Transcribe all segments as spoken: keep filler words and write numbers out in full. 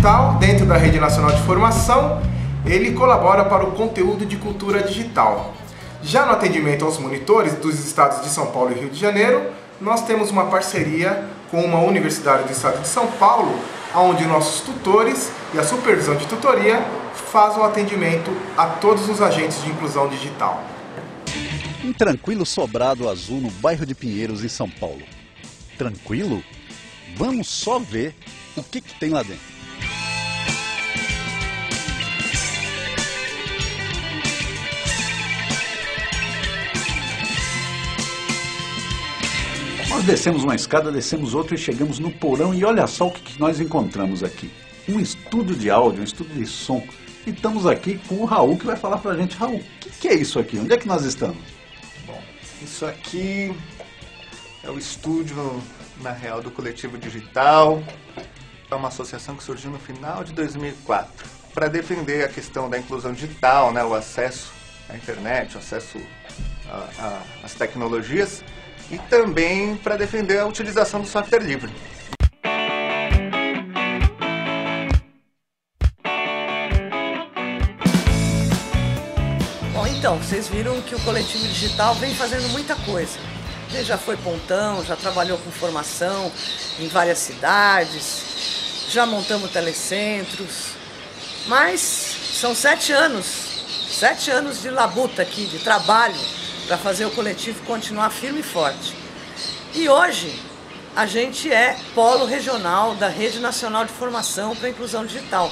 Digital, dentro da Rede Nacional de Formação, ele colabora para o conteúdo de cultura digital. Já no atendimento aos monitores dos estados de São Paulo e Rio de Janeiro, nós temos uma parceria com uma universidade do estado de São Paulo, onde nossos tutores e a supervisão de tutoria fazem o atendimento a todos os agentes de inclusão digital. Um tranquilo sobrado azul no bairro de Pinheiros, em São Paulo. Tranquilo? Vamos só ver o que, que tem lá dentro. Nós descemos uma escada, descemos outra e chegamos no porão e olha só o que, que nós encontramos aqui. Um estúdio de áudio, um estúdio de som. E estamos aqui com o Raul, que vai falar pra gente. Raul, o que, que é isso aqui? Onde é que nós estamos? Bom, isso aqui é o estúdio, na real, do Coletivo Digital. É uma associação que surgiu no final de dois mil e quatro para defender a questão da inclusão digital, né, o acesso à internet, o acesso às tecnologias e também para defender a utilização do software livre. Bom, então, vocês viram que o Coletivo Digital vem fazendo muita coisa. Ele já foi pontão, já trabalhou com formação em várias cidades, já montamos telecentros, mas são sete anos, sete anos de labuta aqui, de trabalho, para fazer o coletivo continuar firme e forte. E hoje a gente é polo regional da Rede Nacional de Formação para a Inclusão Digital.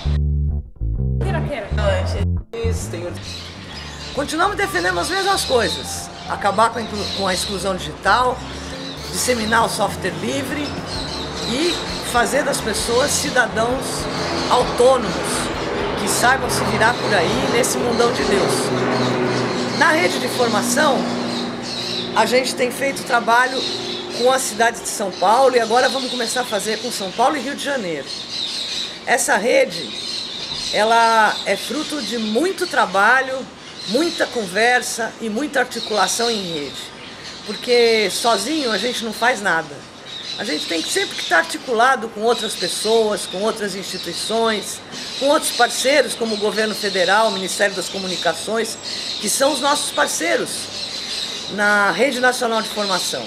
Continuamos defendendo as mesmas coisas. Acabar com a exclusão digital, disseminar o software livre e fazer das pessoas cidadãos autônomos, que saibam se virar por aí nesse mundão de Deus. Na rede de formação, a gente tem feito trabalho com a cidade de São Paulo e agora vamos começar a fazer com São Paulo e Rio de Janeiro. Essa rede, ela é fruto de muito trabalho, muita conversa e muita articulação em rede, porque sozinho a gente não faz nada. A gente tem que sempre estar articulado com outras pessoas, com outras instituições, com outros parceiros como o Governo Federal, o Ministério das Comunicações, que são os nossos parceiros na Rede Nacional de Formação.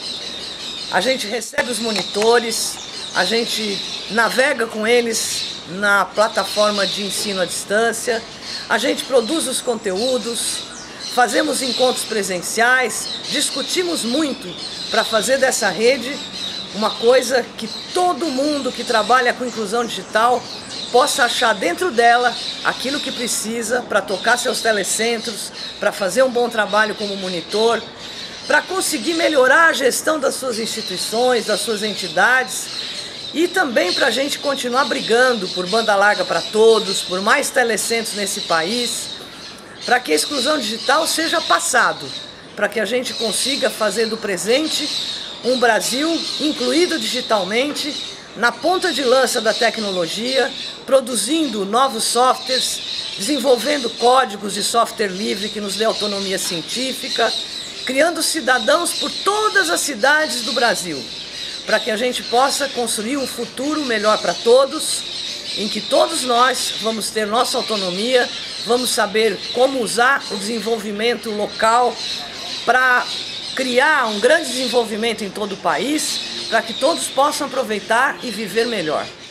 A gente recebe os monitores, a gente navega com eles na plataforma de ensino à distância, a gente produz os conteúdos, fazemos encontros presenciais, discutimos muito para fazer dessa rede uma coisa que todo mundo que trabalha com inclusão digital possa achar dentro dela aquilo que precisa para tocar seus telecentros, para fazer um bom trabalho como monitor, para conseguir melhorar a gestão das suas instituições, das suas entidades e também para a gente continuar brigando por banda larga para todos, por mais telecentros nesse país, para que a exclusão digital seja passado, para que a gente consiga fazer do presente um Brasil incluído digitalmente, na ponta de lança da tecnologia, produzindo novos softwares, desenvolvendo códigos de software livre que nos dê autonomia científica, criando cidadãos por todas as cidades do Brasil, para que a gente possa construir um futuro melhor para todos, em que todos nós vamos ter nossa autonomia, vamos saber como usar o desenvolvimento local para criar um grande desenvolvimento em todo o país, para que todos possam aproveitar e viver melhor.